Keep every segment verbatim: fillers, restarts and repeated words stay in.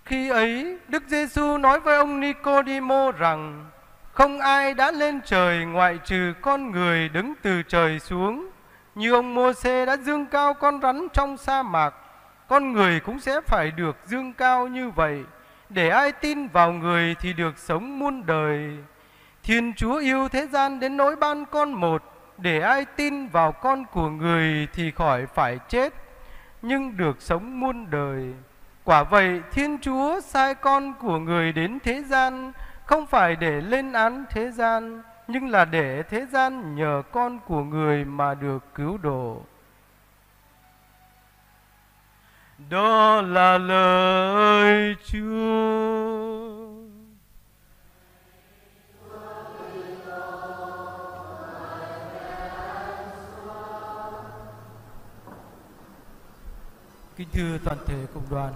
Khi ấy, Đức Giêsu nói với ông Nicôđêmô rằng: không ai đã lên trời ngoại trừ con người đứng từ trời xuống. Như ông Mô-sê đã dương cao con rắn trong sa mạc, con người cũng sẽ phải được dương cao như vậy, để ai tin vào người thì được sống muôn đời. Thiên Chúa yêu thế gian đến nỗi ban con một, để ai tin vào con của người thì khỏi phải chết, nhưng được sống muôn đời. Quả vậy, Thiên Chúa sai con của người đến thế gian, không phải để lên án thế gian, nhưng là để thế gian nhờ con của người mà được cứu độ. Đó là lời Chúa. Kính thưa toàn thể cộng đoàn,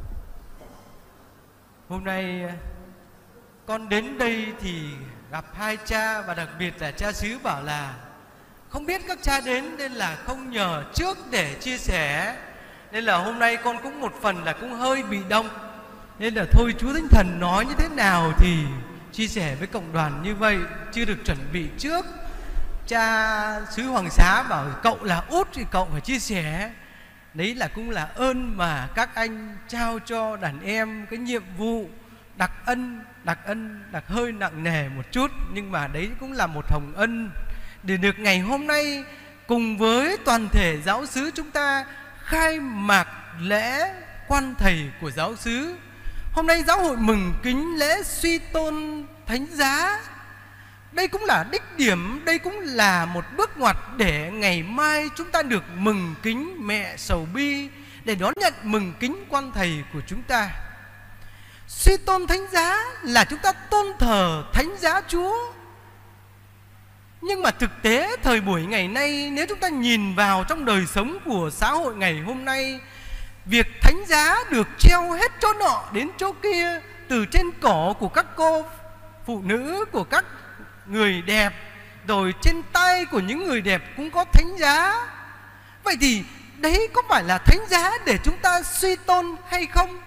hôm nay con đến đây thì gặp hai cha, và đặc biệt là cha xứ bảo là không biết các cha đến nên là không nhờ trước để chia sẻ, nên là hôm nay con cũng một phần là cũng hơi bị động, nên là thôi Chúa Thánh Thần nói như thế nào thì chia sẻ với cộng đoàn như vậy, chưa được chuẩn bị trước. Cha xứ Hoàng Xá bảo cậu là út thì cậu phải chia sẻ. Đấy là cũng là ơn mà các anh trao cho đàn em cái nhiệm vụ đặc ân, đặc ân, đặc hơi nặng nề một chút, nhưng mà đấy cũng là một hồng ân để được ngày hôm nay cùng với toàn thể giáo xứ chúng ta khai mạc lễ quan thầy của giáo xứ. Hôm nay giáo hội mừng kính lễ suy tôn thánh giá. Đây cũng là đích điểm, đây cũng là một bước ngoặt để ngày mai chúng ta được mừng kính mẹ Sầu Bi, để đón nhận mừng kính quan thầy của chúng ta. Suy tôn thánh giá là chúng ta tôn thờ thánh giá Chúa. Nhưng mà thực tế thời buổi ngày nay, nếu chúng ta nhìn vào trong đời sống của xã hội ngày hôm nay, việc thánh giá được treo hết chỗ nọ đến chỗ kia, từ trên cổ của các cô phụ nữ, của các người đẹp, rồi trên tay của những người đẹp cũng có thánh giá. Vậy thì đấy có phải là thánh giá để chúng ta suy tôn hay không?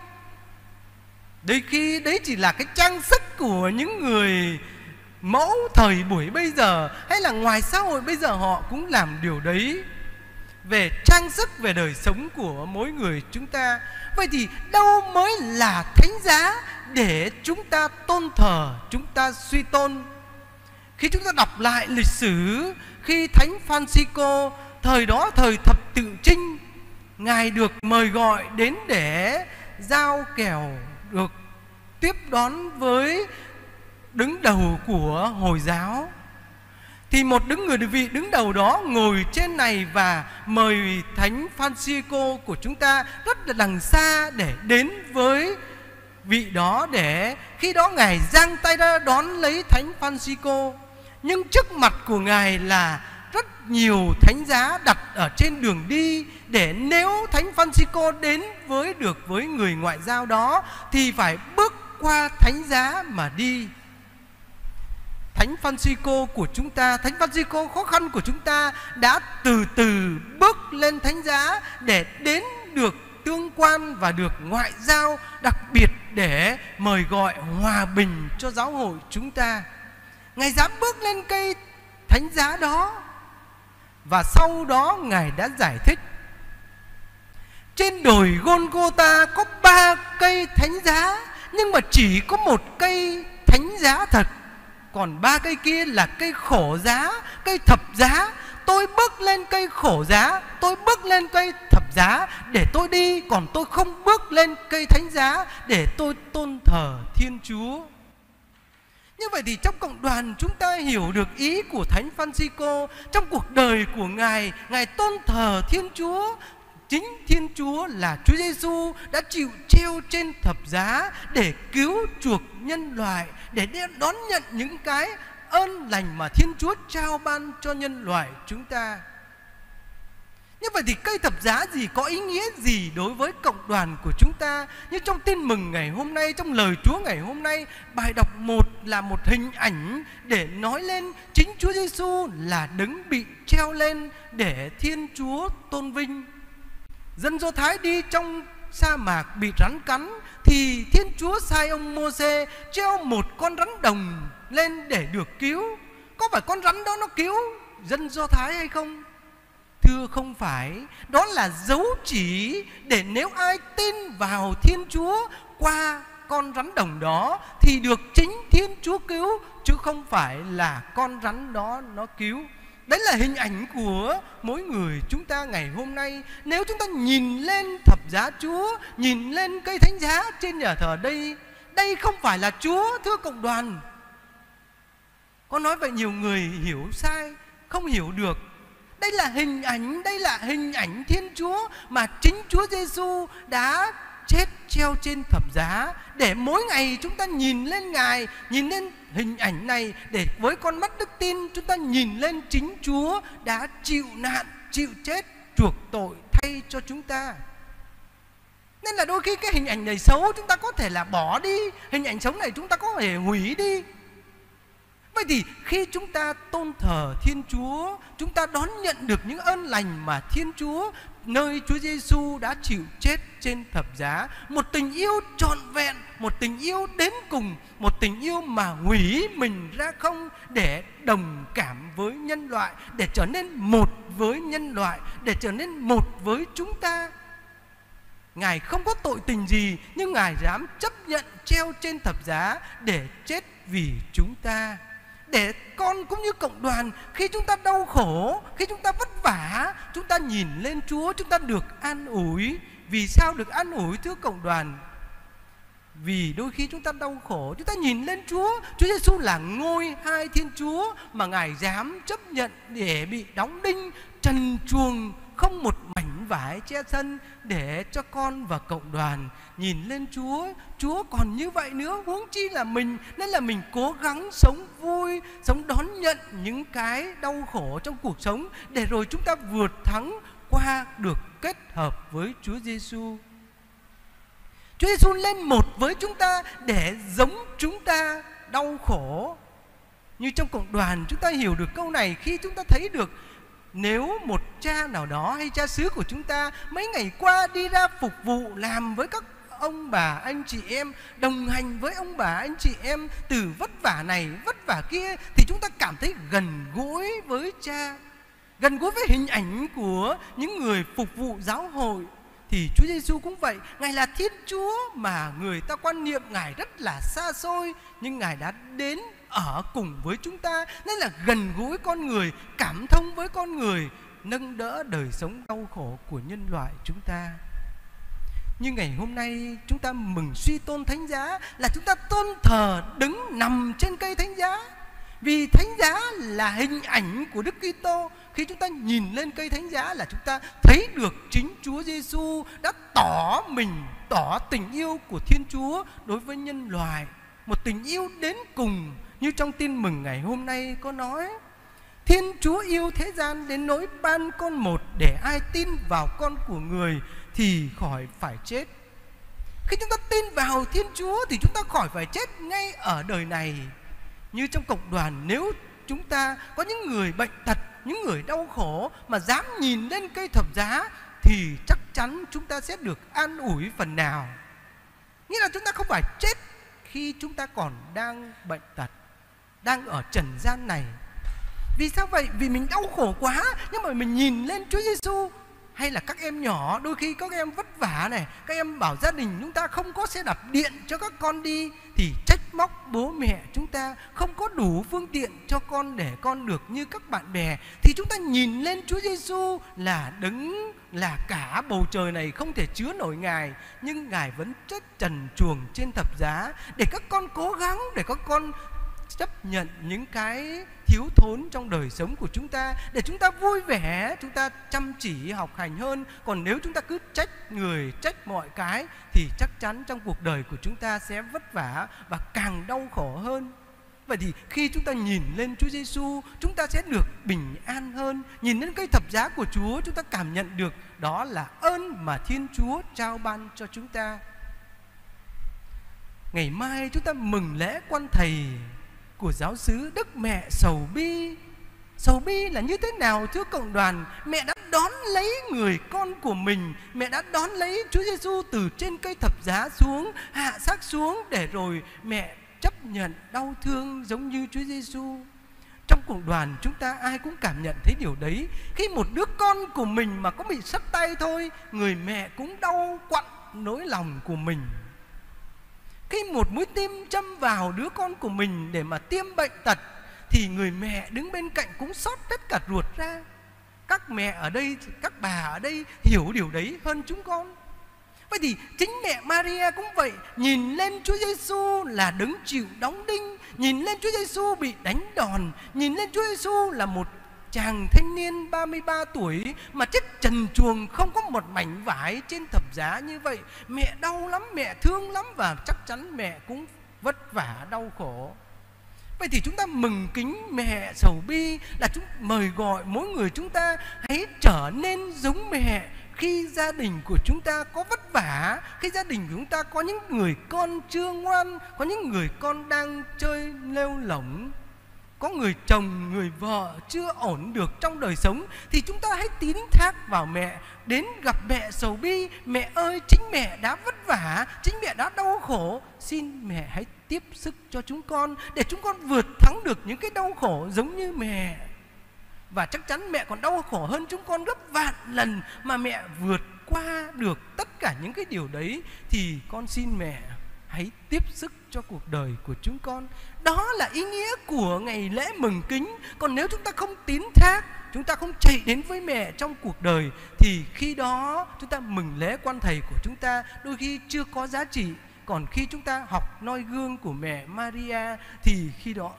Đôi khi đấy chỉ là cái trang sức của những người mẫu thời buổi bây giờ, hay là ngoài xã hội bây giờ họ cũng làm điều đấy, về trang sức, về đời sống của mỗi người chúng ta. Vậy thì đâu mới là thánh giá để chúng ta tôn thờ, chúng ta suy tôn? Khi chúng ta đọc lại lịch sử, khi Thánh Francisco thời đó, thời thập tự chinh, Ngài được mời gọi đến để giao kèo, được tiếp đón với đứng đầu của Hồi giáo. Thì một đứng người vị đứng đầu đó ngồi trên này và mời Thánh Francisco của chúng ta rất là đằng xa để đến với vị đó, để khi đó Ngài giang tay ra đón lấy Thánh Francisco. Nhưng trước mặt của Ngài là rất nhiều thánh giá đặt ở trên đường đi, để nếu Thánh Francisco đến với được với người ngoại giao đó thì phải bước qua thánh giá mà đi. Thánh Francisco của chúng ta, Thánh Francisco khó khăn của chúng ta đã từ từ bước lên thánh giá để đến được tương quan và được ngoại giao, đặc biệt để mời gọi hòa bình cho giáo hội chúng ta. Ngài dám bước lên cây thánh giá đó, và sau đó Ngài đã giải thích trên đồi Golgotha có ba cây thánh giá, nhưng mà chỉ có một cây thánh giá thật, còn ba cây kia là cây khổ giá, cây thập giá. Tôi bước lên cây khổ giá, tôi bước lên cây thập giá để tôi đi, còn tôi không bước lên cây thánh giá để tôi tôn thờ Thiên Chúa. Như vậy thì trong cộng đoàn chúng ta hiểu được ý của Thánh Francisco. Trong cuộc đời của Ngài, Ngài tôn thờ Thiên Chúa. Chính Thiên Chúa là Chúa Giêsu đã chịu treo trên thập giá để cứu chuộc nhân loại, để đón nhận những cái ơn lành mà Thiên Chúa trao ban cho nhân loại chúng ta. Như vậy thì cây thập giá gì, có ý nghĩa gì đối với cộng đoàn của chúng ta? Như trong tin mừng ngày hôm nay, trong lời Chúa ngày hôm nay, bài đọc một là một hình ảnh để nói lên chính Chúa Giêsu là đấng bị treo lên để Thiên Chúa tôn vinh. Dân Do Thái đi trong sa mạc bị rắn cắn, thì Thiên Chúa sai ông Mô-sê treo một con rắn đồng lên để được cứu. Có phải con rắn đó nó cứu dân Do Thái hay không? Thưa không phải. Đó là dấu chỉ để nếu ai tin vào Thiên Chúa qua con rắn đồng đó thì được chính Thiên Chúa cứu, chứ không phải là con rắn đó nó cứu. Đấy là hình ảnh của mỗi người chúng ta ngày hôm nay. Nếu chúng ta nhìn lên thập giá Chúa, nhìn lên cây thánh giá trên nhà thờ đây, đây không phải là Chúa, thưa cộng đoàn. Có nói vậy nhiều người hiểu sai, không hiểu được. Đây là hình ảnh, đây là hình ảnh Thiên Chúa mà chính Chúa Giêsu đã chết treo trên thập giá, để mỗi ngày chúng ta nhìn lên Ngài, nhìn lên hình ảnh này, để với con mắt đức tin chúng ta nhìn lên chính Chúa đã chịu nạn, chịu chết, chuộc tội thay cho chúng ta. Nên là đôi khi cái hình ảnh này xấu, chúng ta có thể là bỏ đi. Hình ảnh xấu này chúng ta có thể hủy đi. Vậy thì khi chúng ta tôn thờ Thiên Chúa, chúng ta đón nhận được những ơn lành mà Thiên Chúa, nơi Chúa Giêsu đã chịu chết trên thập giá. Một tình yêu trọn vẹn, một tình yêu đến cùng, một tình yêu mà hủy mình ra không để đồng cảm với nhân loại, để trở nên một với nhân loại, để trở nên một với chúng ta. Ngài không có tội tình gì, nhưng Ngài dám chấp nhận treo trên thập giá để chết vì chúng ta. Để con cũng như cộng đoàn, khi chúng ta đau khổ, khi chúng ta vất vả, chúng ta nhìn lên Chúa, chúng ta được an ủi. Vì sao được an ủi thưa cộng đoàn? Vì đôi khi chúng ta đau khổ, chúng ta nhìn lên Chúa. Chúa Giêsu là ngôi hai Thiên Chúa mà Ngài dám chấp nhận để bị đóng đinh, trần truồng, không một mảnh vải che thân, để cho con và cộng đoàn nhìn lên Chúa. Chúa còn như vậy nữa, huống chi là mình. Nên là mình cố gắng sống vui, sống đón nhận những cái đau khổ trong cuộc sống, để rồi chúng ta vượt thắng qua được kết hợp với Chúa Giêsu. Chúa Giêsu lên một với chúng ta để giống chúng ta đau khổ. Như trong cộng đoàn chúng ta hiểu được câu này khi chúng ta thấy được, nếu một cha nào đó hay cha xứ của chúng ta mấy ngày qua đi ra phục vụ, làm với các ông bà anh chị em, đồng hành với ông bà anh chị em từ vất vả này vất vả kia, thì chúng ta cảm thấy gần gũi với cha, gần gũi với hình ảnh của những người phục vụ giáo hội. Thì Chúa Giêsu cũng vậy. Ngài là Thiên Chúa mà người ta quan niệm Ngài rất là xa xôi, nhưng Ngài đã đến ở cùng với chúng ta, nên là gần gũi con người, cảm thông với con người, nâng đỡ đời sống đau khổ của nhân loại chúng ta. Nhưng ngày hôm nay chúng ta mừng suy tôn thánh giá là chúng ta tôn thờ đứng nằm trên cây thánh giá. Vì thánh giá là hình ảnh của Đức Kitô. Khi chúng ta nhìn lên cây thánh giá là chúng ta thấy được chính Chúa Giêsu đã tỏ mình, tỏ tình yêu của Thiên Chúa đối với nhân loại, một tình yêu đến cùng. Như trong tin mừng ngày hôm nay có nói, Thiên Chúa yêu thế gian đến nỗi ban con một, để ai tin vào con của người thì khỏi phải chết. Khi chúng ta tin vào Thiên Chúa thì chúng ta khỏi phải chết ngay ở đời này. Như trong cộng đoàn, nếu chúng ta có những người bệnh tật, những người đau khổ mà dám nhìn lên cây thập giá, thì chắc chắn chúng ta sẽ được an ủi phần nào. Nghĩa là chúng ta không phải chết khi chúng ta còn đang bệnh tật, đang ở trần gian này. Vì sao vậy? Vì mình đau khổ quá, nhưng mà mình nhìn lên Chúa Giêsu. Hay là các em nhỏ, đôi khi các em vất vả này, các em bảo gia đình chúng ta không có xe đạp điện cho các con đi, thì trách móc bố mẹ chúng ta không có đủ phương tiện cho con để con được như các bạn bè. Thì chúng ta nhìn lên Chúa Giêsu là đứng, là cả bầu trời này không thể chứa nổi Ngài, nhưng Ngài vẫn chết trần truồng trên thập giá, để các con cố gắng, để các con chấp nhận những cái thiếu thốn trong đời sống của chúng ta, để chúng ta vui vẻ, chúng ta chăm chỉ học hành hơn. Còn nếu chúng ta cứ trách người, trách mọi cái, thì chắc chắn trong cuộc đời của chúng ta sẽ vất vả và càng đau khổ hơn. Vậy thì khi chúng ta nhìn lên Chúa Giêsu, chúng ta sẽ được bình an hơn. Nhìn lên cây thập giá của Chúa, chúng ta cảm nhận được đó là ơn mà Thiên Chúa trao ban cho chúng ta. Ngày mai chúng ta mừng lễ Quan Thầy của giáo xứ Đức Mẹ Sầu Bi. Sầu Bi là như thế nào thưa cộng đoàn? Mẹ đã đón lấy người con của mình, mẹ đã đón lấy Chúa Giêsu từ trên cây thập giá xuống, hạ xác xuống, để rồi mẹ chấp nhận đau thương giống như Chúa Giêsu. Trong cộng đoàn chúng ta ai cũng cảm nhận thấy điều đấy. Khi một đứa con của mình mà có bị sắt tay thôi, người mẹ cũng đau quặn nỗi lòng của mình. Khi một mũi tim châm vào đứa con của mình để mà tiêm bệnh tật, thì người mẹ đứng bên cạnh cũng xót tất cả ruột ra. Các mẹ ở đây, các bà ở đây hiểu điều đấy hơn chúng con. Vậy thì chính mẹ Maria cũng vậy, nhìn lên Chúa Giêsu là đấng chịu đóng đinh, nhìn lên Chúa Giêsu bị đánh đòn, nhìn lên Chúa Giêsu là một chàng thanh niên ba mươi ba tuổi mà chết trần truồng, không có một mảnh vải trên thập giá như vậy. Mẹ đau lắm, mẹ thương lắm, và chắc chắn mẹ cũng vất vả đau khổ. Vậy thì chúng ta mừng kính mẹ sầu bi là chúng mời gọi mỗi người chúng ta hãy trở nên giống mẹ. Khi gia đình của chúng ta có vất vả, khi gia đình của chúng ta có những người con chưa ngoan, có những người con đang chơi lêu lỏng, có người chồng, người vợ chưa ổn được trong đời sống, thì chúng ta hãy tín thác vào mẹ, đến gặp mẹ sầu bi. Mẹ ơi, chính mẹ đã vất vả, chính mẹ đã đau khổ, xin mẹ hãy tiếp sức cho chúng con, để chúng con vượt thắng được những cái đau khổ giống như mẹ. Và chắc chắn mẹ còn đau khổ hơn chúng con gấp vạn lần, mà mẹ vượt qua được tất cả những cái điều đấy, thì con xin mẹ hãy tiếp sức cho cuộc đời của chúng con. Đó là ý nghĩa của ngày lễ mừng kính. Còn nếu chúng ta không tín thác, chúng ta không chạy đến với mẹ trong cuộc đời, thì khi đó chúng ta mừng lễ quan thầy của chúng ta đôi khi chưa có giá trị. Còn khi chúng ta học noi gương của mẹ Maria, thì khi đó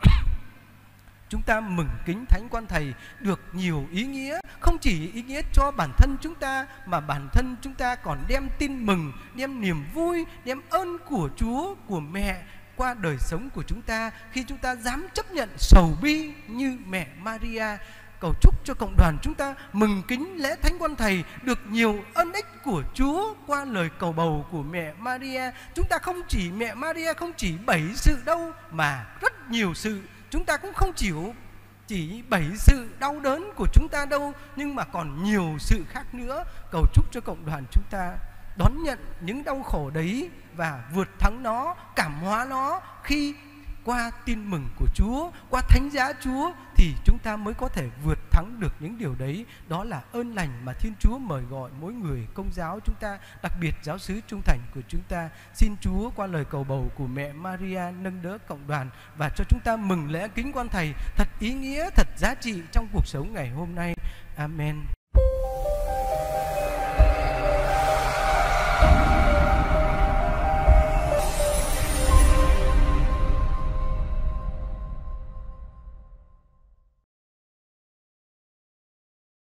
chúng ta mừng kính thánh quan thầy được nhiều ý nghĩa. Không chỉ ý nghĩa cho bản thân chúng ta, mà bản thân chúng ta còn đem tin mừng, đem niềm vui, đem ơn của Chúa, của mẹ qua đời sống của chúng ta, khi chúng ta dám chấp nhận sầu bi như mẹ Maria. Cầu chúc cho cộng đoàn chúng ta mừng kính lễ thánh quan thầy được nhiều ân ích của Chúa qua lời cầu bầu của mẹ Maria. Chúng ta không chỉ, mẹ Maria không chỉ bảy sự đâu, mà rất nhiều sự. Chúng ta cũng không chịu chỉ bảy sự đau đớn của chúng ta đâu, nhưng mà còn nhiều sự khác nữa. Cầu chúc cho cộng đoàn chúng ta đón nhận những đau khổ đấy và vượt thắng nó, cảm hóa nó. Khi qua tin mừng của Chúa, qua thánh giá Chúa, thì chúng ta mới có thể vượt thắng được những điều đấy. Đó là ơn lành mà Thiên Chúa mời gọi mỗi người Công giáo chúng ta, đặc biệt giáo xứ trung thành của chúng ta. Xin Chúa qua lời cầu bầu của mẹ Maria nâng đỡ cộng đoàn và cho chúng ta mừng lễ kính quan thầy thật ý nghĩa, thật giá trị trong cuộc sống ngày hôm nay. Amen.